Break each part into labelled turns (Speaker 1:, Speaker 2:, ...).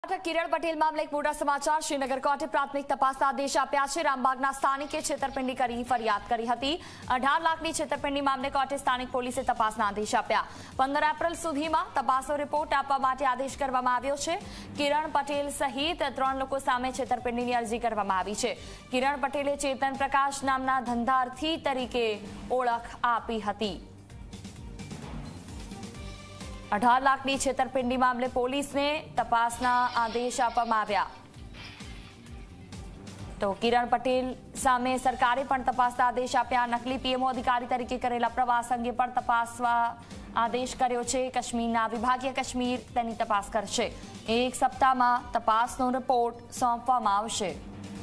Speaker 1: કિરણ પટેલ મામલે એક મોટા સમાચાર। શ્રીનગર કોર્ટે પ્રાથમિક તપાસના આદેશ આપ્યા છે। રામબાગના સ્થાનિકે છેતરપિંડી કરી ફરિયાદ કરી હતી। 18 લાખની છેતરપિંડી મામલે કોર્ટે સ્થાનિક પોલીસે તપાસના આદેશ આપ્યા। 15 એપ્રિલ સુધીમાં તપાસનો રિપોર્ટ આપવા માટે આદેશ કરવામાં આવ્યો છે। કિરણ પટેલ સહિત 3 લોકો સામે છેતરપિંડીની અરજી કરવામાં આવી છે। કિરણ પટેલે ચેતન પ્રકાશ નામના ધંધાર્થી તરીકે ઓળખ આપી હતી। 18 લાખની છેતરપિંડી મામલે પોલીસને તપાસના આદેશ આપવામાં આવ્યા। તો કિરણ પટેલ સામે સરકારે પણ તપાસના આદેશ આપ્યા। નકલી પીએમઓ અધિકારી તરીકે કરેલા પ્રવાસ અંગે પણ તપાસવા આદેશ કર્યો છે। કાશ્મીરના વિભાગીય કાશ્મીર તેની તપાસ કરશે। એક સપ્તાહમાં તપાસનો રિપોર્ટ સોંપવામાં આવશે।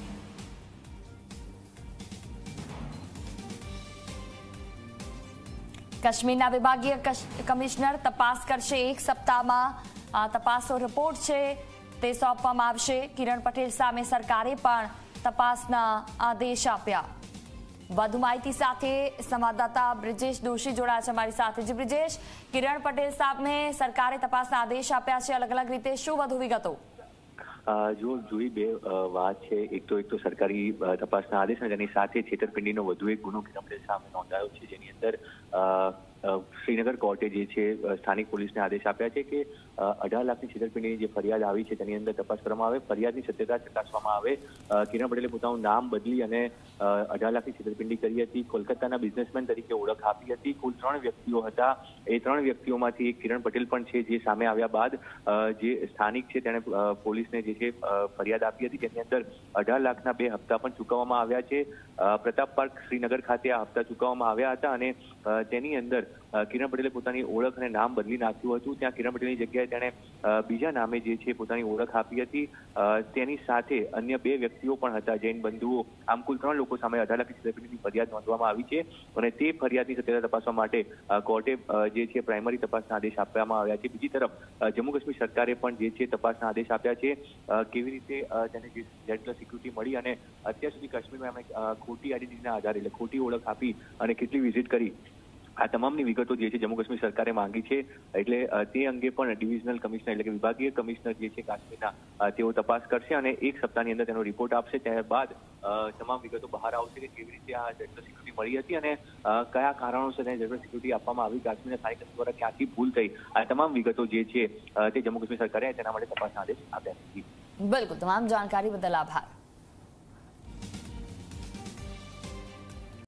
Speaker 1: કાશ્મીરના વિભાગીય કમિશનર તપાસ કરશે। એક સપ્તાહમાં તપાસનો રિપોર્ટ છે તે સોંપવામાં આવશે। કિરણ પટેલ સામે સરકારે પણ તપાસના આદેશ આપ્યા। વધુ માહિતી સાથે સંવાદદાતા બ્રિજેશ દોશી જોડાયા છે અમારી સાથે। જી બ્રિજેશ, કિરણ પટેલ સામે સરકારે તપાસના આદેશ આપ્યા છે, અલગ અલગ રીતે શું વધુ વિગતો?
Speaker 2: જો જોઈ બે વાત છે। એક તો સરકારી તપાસના આદેશ અને તેની સાથે છેતરપિંડીનો વધુ એક ગુનો કિરણ પટેલ સામે નોંધાયો છે, જેની અંદર શ્રીનગર કોર્ટે જે છે સ્થાનિક પોલીસને આદેશ આપ્યા છે કે 18 લાખની છેતરપિંડીની જે ફરિયાદ આવી છે તેની અંદર તપાસ કરવામાં આવે, ફરિયાદની સત્યતા ચકાસવામાં આવે। કિરણ પટેલે પોતાનું નામ બદલી અને 18 લાખની છેતરપિંડી કરી હતી। કોલકાતાના બિઝનેસમેન તરીકે ઓળખ આપી હતી। કુલ 3 વ્યક્તિઓ હતા। એ 3 વ્યક્તિઓમાંથી એક કિરણ પટેલ પણ છે, જે સામે આવ્યા બાદ જે સ્થાનિક છે તેણે પોલીસને જે છે ફરિયાદ આપી હતી, જેની અંદર 18 લાખના 2 હપ્તા પણ ચૂકવવામાં આવ્યા છે। પ્રતાપ પાર્ક શ્રીનગર ખાતે આ હપ્તા ચૂકવવામાં આવ્યા હતા અને તેની અંદર કિરણ પટેલે પોતાની ઓળખ અને નામ બદલી નાખ્યું હતું। ત્યાં કિરણ પટેલની જગ્યાએ તેણે બીજા નામે જે છે પોતાની ઓળખ આપી હતી। તેની સાથે અન્ય 2 વ્યક્તિઓ પણ હતા, જૈન બંધુઓ। આમ કુલ 3 લોકો સામે 18 લાખની છેતરપિંડીની ફરિયાદ નોંધવામાં આવી છે અને તે ફરિયાદની સત્યતા તપાસવા માટે કોર્ટે જે છે પ્રાઇમરી તપાસના આદેશ આપવામાં આવ્યા છે। બીજી તરફ જમ્મુ કાશ્મીર સરકારે પણ જે છે તપાસના આદેશ આપ્યા છે। કેવી રીતે તેને જે Z+ સિક્યુરિટી મળી અને અત્યાર સુધી કાશ્મીરમાં એમણે ખોટી આઈડેન્ટિટીના આધારે એટલે ખોટી ઓળખ આપી અને કેટલી વિઝિટ કરી, આ તમામની વિગતો જે છે જમ્મુ કાશ્મીર સરકારે માંગી છે। એટલે તે અંગે પણ ડિવિઝનલ કમિશનર એટલે કે વિભાગીય કમિશનર જે છે કાશ્મીરના તેઓ તપાસ કરશે અને એક સપ્તાહની અંદર તેનો રિપોર્ટ આપશે। ત્યારબાદ તમામ વિગતો બહાર આવશે કે કેવી રીતે આ Z+ સિક્યુરિટી મળી હતી અને કયા કારણોસર તેને Z+ સિક્યુરિટી આપવામાં આવી, કાશ્મીરના સ્થાનિક તંત્ર દ્વારા ક્યાંથી ભૂલ થઈ, આ તમામ વિગતો જે છે તે જમ્મુ કાશ્મીર સરકારે તેના માટે તપાસના આદેશ આપ્યા છે।
Speaker 1: બિલકુલ, તમામ જાણકારી બદલ આભાર।